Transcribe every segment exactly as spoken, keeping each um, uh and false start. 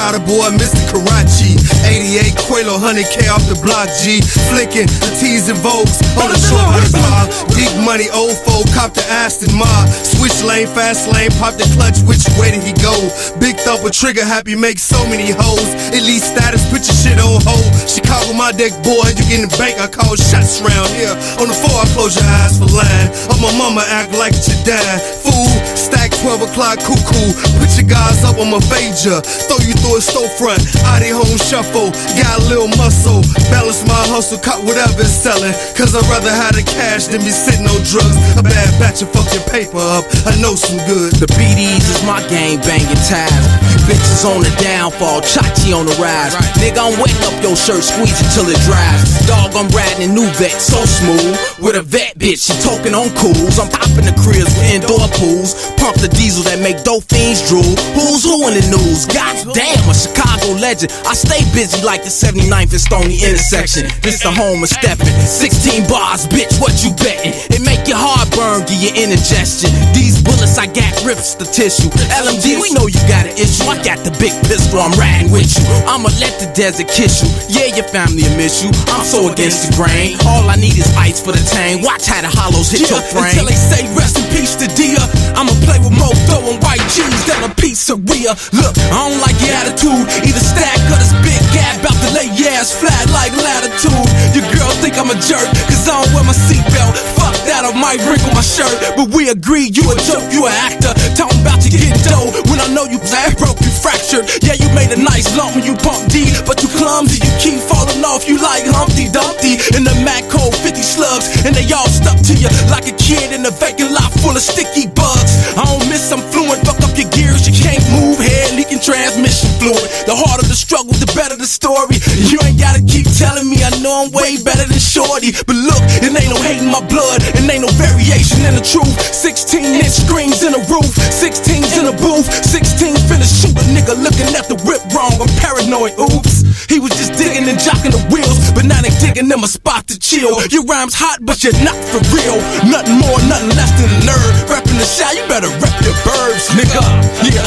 Rider boy, Mister Karachi. eighty-eight Quelo, one hundred K off the block, G. Flicking the T's and Vogues on the short hundred bar. Deep money, old folk, cop the Aston Mar. Switch lane, fast lane, pop the clutch, which way did he go? Big thumper, trigger happy, make so many hoes. Elite status, put your shit on hold. Chicago, my deck, boy, you get in the bank, I call shots round here. On the floor, I close your eyes for line. On my mama, act like you dying. Fool, stack twelve o'clock, cuckoo. Put your guys up on my fager. Throw you through a storefront, out of home shuffle. Got a little muscle, balance my hustle, cut whatever it's selling. Cause I'd rather have the cash than be sitting on drugs. A bad batch of fucking paper up, I know some good. The B Ds is my gang banging ties. You bitches on the downfall, Chachi on the rise. Nigga, I'm wetting up your shirt, squeeze it till it dries. Dog, I'm riding a new vet, so smooth. With a vet bitch, she talking on cools. I'm popping the cribs with indoor pools. Pump the diesel that make dope fiends drool. Who's who in the news? God damn, a Chicago legend. I stay busy like the seventy-ninth and Stony intersection. This the home of stepping. sixteen bars, bitch, what you betting? It make your heart burn, give you indigestion. These bullets I got rips the tissue. L M G, we know you got an issue. I got the big pistol, I'm riding with you. I'ma let the desert kiss you. Yeah, your family will miss you. I'm so against the grain. All I need is ice for the tang. Watch how the hollows hit yeah, your frame. Until they say rest in peace to Dia. I'ma play with more dough and white cheese than a pizzeria. Look, I don't like your attitude. Either stack or this big gap about to lay your ass flat like latitude. Your girl think I'm a jerk, cause I don't wear my seatbelt. Fuck that, I might wrinkle my shirt. But we agree, you a joke, you an actor. Talking about you getting dough when I know you bad broke, you fractured. Yeah, you made a nice lump when you pump D, but you clumsy, you keep falling off. You like Humpty Dumpty in the Mac Code fifty slugs, and they all stuck to you like a kid in a vacant lot full of sticky bugs. I don't miss, I'm fluent, fuck up your gears, you can't move, head leaking transmission fluid. The harder the struggle, the better the story. You ain't gotta keep telling me, I know I'm way better than Shorty. But look, it ain't no hate in my blood, it ain't no variation in the truth. Sixteen inch screens in the roof, sixteens in the booth, sixteen finna shoot a nigga looking at the whip wrong. I'm paranoid, oops. He was just digging and jocking the wheels, but now they digging them a spot to chill. Your rhyme's hot, but you're not for real. Nothing more, nothing less than a nerd. Reppin' the shy, you better rep your burbs, nigga. Yeah.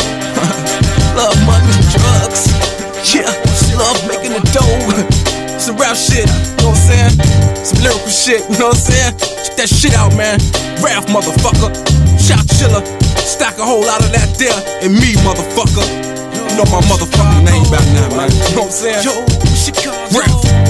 Love money and drugs. Yeah, love making the dough. Some rap shit, you know what I'm saying? Some lyrical shit, you know what I'm saying? Check that shit out, man. Rap, motherfucker. Shot chiller. Stack a whole lot of that there. And me, motherfucker. You know my motherfucking name back now, man. You know what I'm saying? Rap.